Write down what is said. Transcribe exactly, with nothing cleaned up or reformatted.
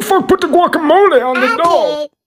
fuck put the guacamole on the I dog? did.